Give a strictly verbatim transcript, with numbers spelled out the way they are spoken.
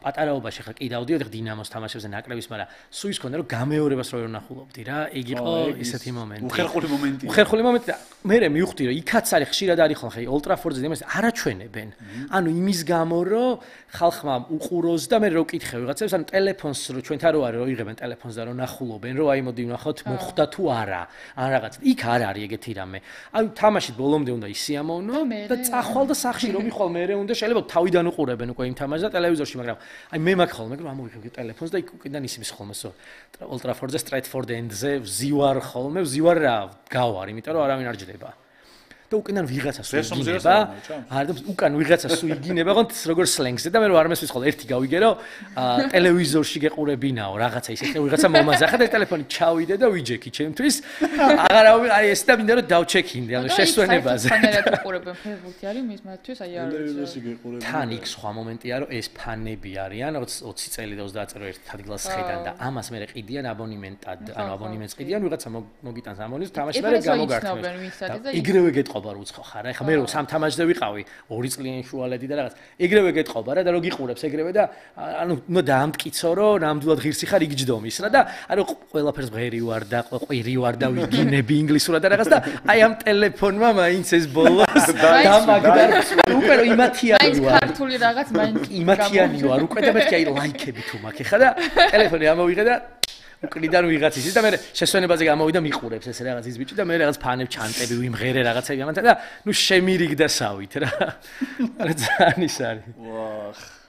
პატარაობაში ხა კი დავდიოდი დინამოს თამაშებზე ნაკრების, მაგრამ სულ ის ქონდა რომ გამეორებას რო ნახულობდი რა. იგი იყო ესეთი მომენტი. უხერხული მომენტი. უხერხული მომენტი და მე მივხვდი რომ იქაც არის ხშირად არის ხოლმე ხა Old Trafford-ზე იმას არაჩვენებენ. ანუ იმის გამო რომ ხალხმა უყუროს და მე რო კითხე ვიღაცებს, ანუ ტელეფონს რო ჩვენთან რო არის რო იღებენ ტელეფონს და რო ნახულობენ, რომ აი მოდი ვნახოთ მოხდა თუ არა. ან რაღაც. იქ არ არის ეგეთი რამე. ანუ თამაშით ბოლომდე უნდა ისიამოვნო და წახვალ და სახში რომ მიხვალ მე უნდა შეიძლება თავიდან უყურებენ უკვე იმ თამაშს და ტელევიზორში, მაგრამ აი მე მაგ ხოლმე რომ ამოვიღებ ტელეფონს და იქ უკიდან ისმის ხოლმე სო Old Trafford-ზე Stratford End-ზე ვზივარ ხოლმე, ვზივარ რა გავარ, იმიტომ რომ არავინ არ ჯდება. და უკიდან ვიღაცა სულ იგინება. არა, უკან ვიღაცა სულ იგინება, ხო, როგორ სლენგზე და მე რომ არ მესმის ხოლმე ერთი გავიგე რომ ტელევიზორში გეყურებინაო, რაღაცა ისეთი ვიღაცა მომაზახა და ტელეფონი ჩავიდე და ვიჯექი ჩემთვის. აღარა აი ეს და მინდა რომ დავჩექინდე, ანუ შესვენებაზე. ფანერად უყურებენ Facebook-ი არის მის მათთვის აი არ ტელევიზორში გეყურებენ. თან იქ სხვა მომენტია რომ ეს ფანები არიან ოცი წელი და ოცდაათ წელი ერთ ადგილას ხედან და ამას მე ყიდიან აბონემენტად, ანუ აბონემენტს ყიდიან ვიღაცა მოგიტანს აბონემენტს თამაში მე გამოგართმევს. იგრევე გეტყობა რო უცხო ხარ. აი ხა მე რო სამ თამაშზე ვიყავი, ორი წლიანი შუალედი და რაღაც. ეგრევე გეტყობა რა და რო გიყურებს ეგრევე და ანუ უნდა დაამტკიცო რომ ნამდვილად ღირსი ხარ იგჯდომის რა და ანუ ყველაფერს ღერი ვარ და ყვირი ვარ და ვიგინები ინგლისურად და რაღაც და აი ამ ტელეფონმა მაინც ეს ბოლოს დამაგდა უკვე რომ იმათიანი ვარ. აი ქართული რაღაც მაინც იმათიანი ვარ უკვე და მეთქი აი ლაიქები თუ მაქვს ხა და ტელეფონი ამოვიღე და უკრიდან ვიღაც ისი და მე შესვენებაზე გამოვიდა მიყურებს ეს რაღაც ის ბიჭი და მე რაღაც ფანებ ჩანტები ვიმღერე რაღაცები ამათა და ნუ შემირიგდა სავით რა. არა ძალიან ის არის. ვახ